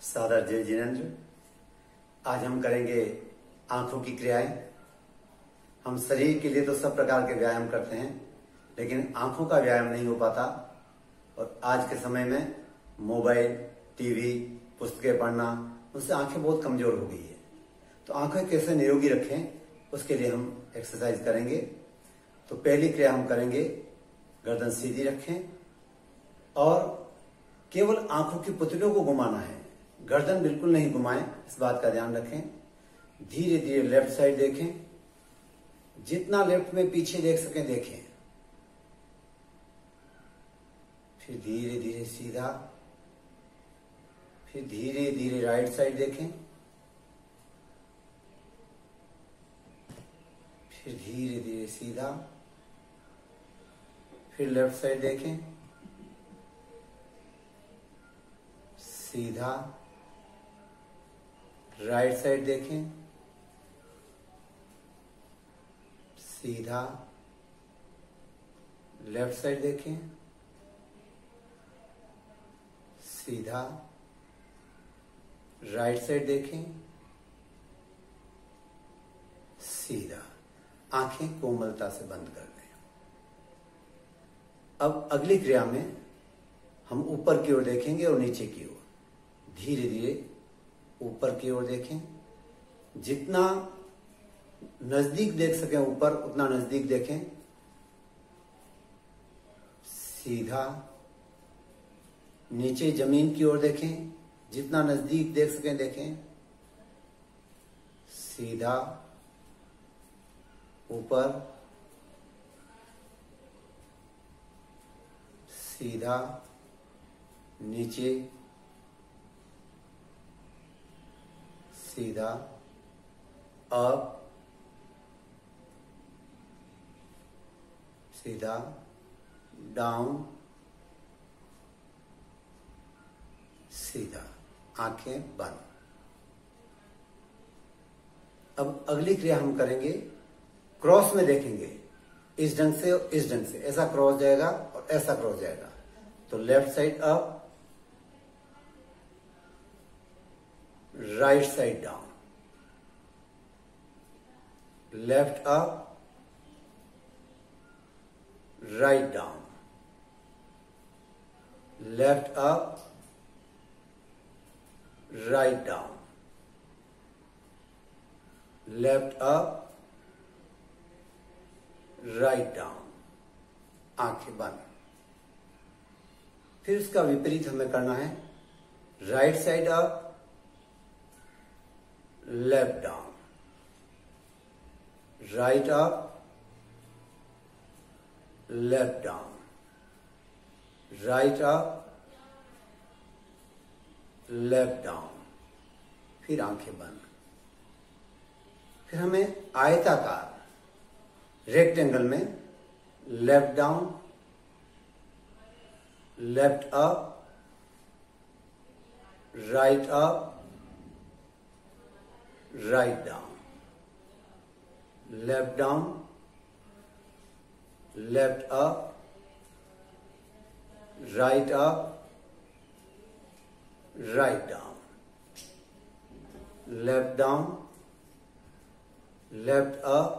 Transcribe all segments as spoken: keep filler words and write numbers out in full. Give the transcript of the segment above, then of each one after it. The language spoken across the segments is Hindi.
सादर जय जिनेंद्र। आज हम करेंगे आंखों की क्रियाएं। हम शरीर के लिए तो सब प्रकार के व्यायाम करते हैं, लेकिन आंखों का व्यायाम नहीं हो पाता। और आज के समय में मोबाइल, टीवी, पुस्तकें पढ़ना, उससे आंखें बहुत कमजोर हो गई है। तो आंखें कैसे निरोगी रखें, उसके लिए हम एक्सरसाइज करेंगे। तो पहली क्रिया हम करेंगे, गर्दन सीधी रखें और केवल आंखों की पुतलियों को घुमाना है, गर्दन बिल्कुल नहीं घुमाएं, इस बात का ध्यान रखें। धीरे धीरे लेफ्ट साइड देखें, जितना लेफ्ट में पीछे देख सकें देखें। फिर धीरे धीरे सीधा, फिर धीरे धीरे राइट साइड देखें, फिर धीरे धीरे सीधा, फिर लेफ्ट साइड देखें, सीधा, राइट साइड देखें, सीधा, लेफ्ट साइड देखें, सीधा, राइट साइड देखें, सीधा। आंखें कोमलता से बंद कर दें। अब अगली क्रिया में हम ऊपर की ओर देखेंगे और नीचे की ओर। धीरे धीरे ऊपर की ओर देखें, जितना नजदीक देख सकें ऊपर उतना नजदीक देखें। सीधा, नीचे जमीन की ओर देखें, जितना नजदीक देख सकें देखें। सीधा, ऊपर, सीधा, नीचे, सीधा, अप, सीधा, डाउन, सीधा। आंखें बंद। अब अगली क्रिया हम करेंगे, क्रॉस में देखेंगे, इस ढंग से और इस ढंग से। ऐसा क्रॉस जाएगा और ऐसा क्रॉस जाएगा। तो left side up, right side down, left up, right down, left up, right down, left up, right down. आंखें बंद। फिर उसका विपरीत हमें करना है, right side up, left down, right up, left down, right up, left down. फिर आंखें बंद। फिर हमें आयताकार रेक्टेंगल में left down, left up, right up, right down, left down, left up, right up, right down, left down, left up,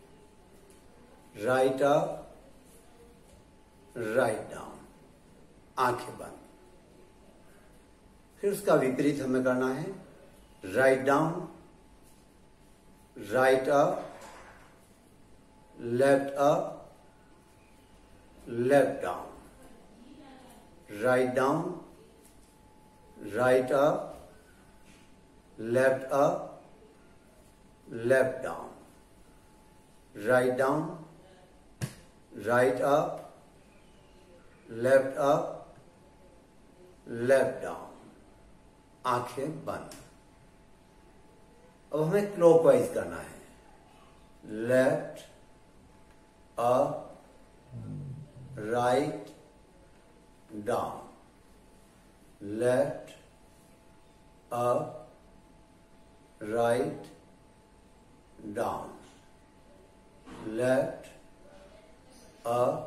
right up, right down. आंखें बंद। फिर उसका विपरीत हमें करना है, right down, right up, left up, left down, right down, right up, left up, left down, right down, right up, left up, left down. आंखें बंद। अब हमें क्लॉकवाइज करना है, left up, right down, left up, right down, left up,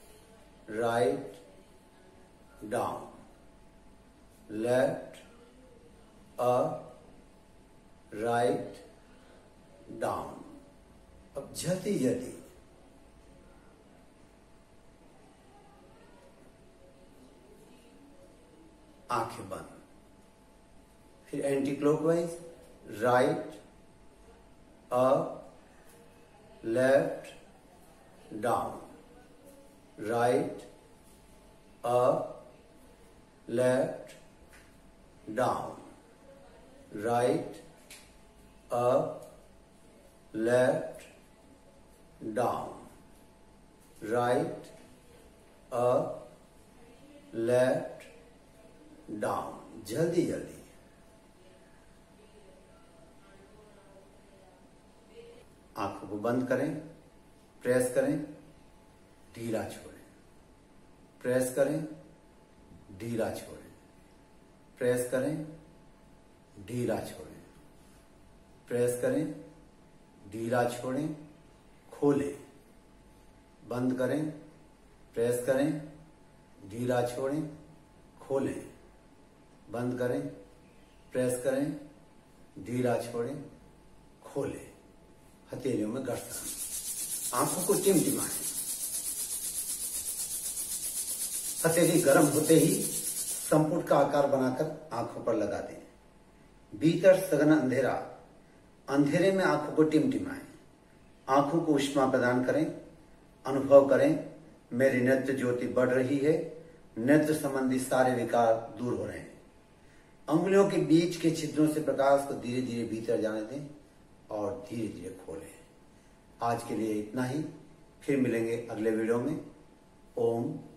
right down, left up, right, down. अब जल्दी जल्दी आंखें बंद। फिर anti clockwise, right, up, left, down, right, up, left, down, right, up, left, down, right, up, left, down. जल्दी जल्दी आंखों को बंद करें, प्रेस करें, ढीला छोड़ें, प्रेस करें, ढीला छोड़ें, प्रेस करें, ढीला छोड़ें, प्रेस करें, ढीला छोड़ें, खोलें, बंद करें, प्रेस करें, ढीला छोड़ें, खोलें, बंद करें, प्रेस करें, ढीला छोड़ें, खोलें। हथेलियों में घर्षण, आंखों को टिमटिमाएं। हथेली गर्म होते ही संपुट का आकार बनाकर आंखों पर लगा दें। भीतर सघन अंधेरा, अंधेरे में आंखों को टिमटिमाएं। आंखों को ऊष्मा प्रदान करें, अनुभव करें मेरी नेत्र ज्योति बढ़ रही है, नेत्र संबंधी सारे विकार दूर हो रहे हैं। अंगुलियों के बीच के छिद्रों से प्रकाश को धीरे धीरे भीतर जाने दें और धीरे धीरे खोलें। आज के लिए इतना ही, फिर मिलेंगे अगले वीडियो में। ओम